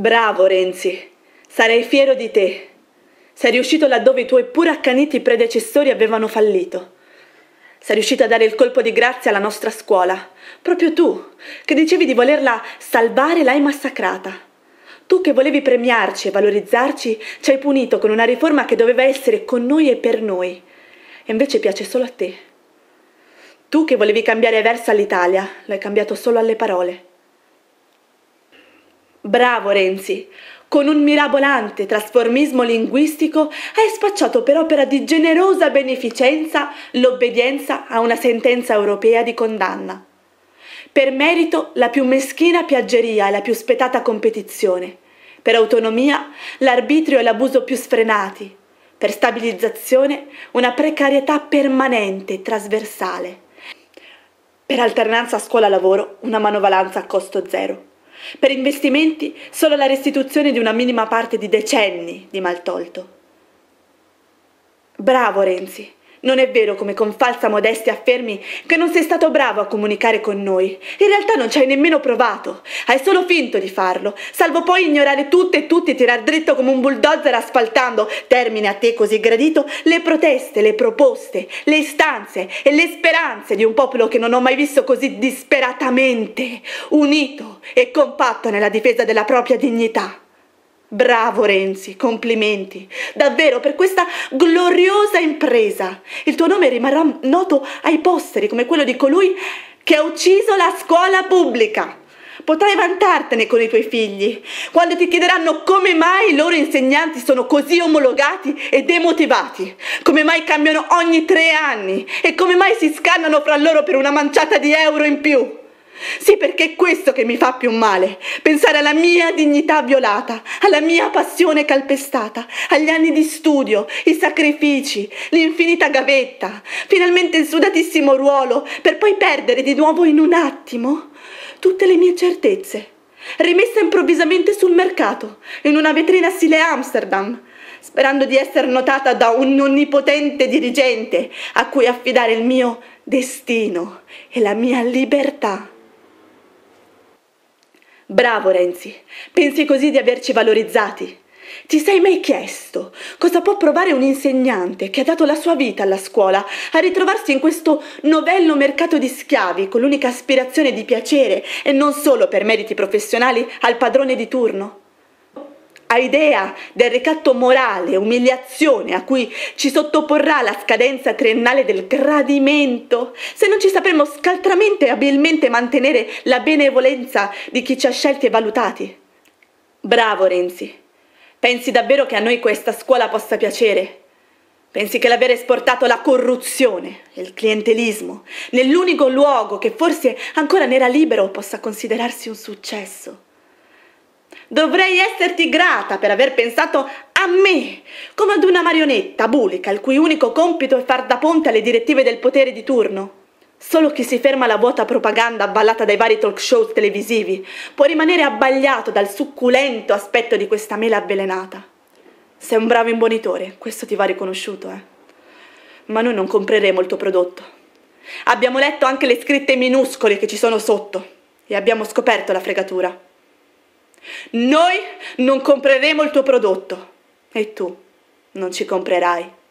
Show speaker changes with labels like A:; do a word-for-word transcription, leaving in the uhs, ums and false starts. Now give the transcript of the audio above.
A: Bravo Renzi, sarei fiero di te. Sei riuscito laddove i tuoi pur accaniti predecessori avevano fallito. Sei riuscito a dare il colpo di grazia alla nostra scuola. Proprio tu, che dicevi di volerla salvare, l'hai massacrata. Tu che volevi premiarci e valorizzarci, ci hai punito con una riforma che doveva essere con noi e per noi. E invece piace solo a te. Tu che volevi cambiare verso all'Italia, l'hai cambiato solo alle parole. Bravo Renzi, con un mirabolante trasformismo linguistico hai spacciato per opera di generosa beneficenza l'obbedienza a una sentenza europea di condanna. Per merito la più meschina piaggeria e la più spietata competizione. Per autonomia l'arbitrio e l'abuso più sfrenati. Per stabilizzazione una precarietà permanente, trasversale. Per alternanza scuola-lavoro una manovalanza a costo zero. Per investimenti solo la restituzione di una minima parte di decenni di maltolto. Bravo Renzi, non è vero come con falsa modestia affermi che non sei stato bravo a comunicare con noi. In realtà non ci hai nemmeno provato, hai solo finto di farlo, salvo poi ignorare tutto e tutti e tirar dritto come un bulldozer asfaltando, termine a te così gradito, le proteste, le proposte, le istanze e le speranze di un popolo che non ho mai visto così disperatamente unito e compatto nella difesa della propria dignità. Bravo Renzi, complimenti, davvero per questa gloriosa impresa. Il tuo nome rimarrà noto ai posteri come quello di colui che ha ucciso la scuola pubblica. Potrai vantartene con i tuoi figli, quando ti chiederanno come mai i loro insegnanti sono così omologati e demotivati, come mai cambiano ogni tre anni e come mai si scannano fra loro per una manciata di euro in più. Sì, perché è questo che mi fa più male, pensare alla mia dignità violata, alla mia passione calpestata, agli anni di studio, i sacrifici, l'infinita gavetta, finalmente il sudatissimo ruolo, per poi perdere di nuovo in un attimo tutte le mie certezze, rimesse improvvisamente sul mercato, in una vetrina stile Amsterdam, sperando di essere notata da un onnipotente dirigente a cui affidare il mio destino e la mia libertà. Bravo Renzi, pensi così di averci valorizzati? Ti sei mai chiesto cosa può provare un insegnante che ha dato la sua vita alla scuola a ritrovarsi in questo novello mercato di schiavi con l'unica aspirazione di piacere e non solo per meriti professionali al padrone di turno? Hai idea del ricatto morale e umiliazione a cui ci sottoporrà la scadenza triennale del gradimento se non ci sapremo scaltramente e abilmente mantenere la benevolenza di chi ci ha scelti e valutati? Bravo Renzi, pensi davvero che a noi questa scuola possa piacere? Pensi che l'aver esportato la corruzione e il clientelismo nell'unico luogo che forse ancora n'era libero possa considerarsi un successo? Dovrei esserti grata per aver pensato a me, come ad una marionetta bulica, il cui unico compito è far da ponte alle direttive del potere di turno. Solo chi si ferma alla vuota propaganda avvallata dai vari talk show televisivi può rimanere abbagliato dal succulento aspetto di questa mela avvelenata. Sei un bravo imbonitore, questo ti va riconosciuto, eh. Ma noi non compreremo il tuo prodotto. Abbiamo letto anche le scritte minuscole che ci sono sotto e abbiamo scoperto la fregatura. Noi non compreremo il tuo prodotto e tu non ci comprerai.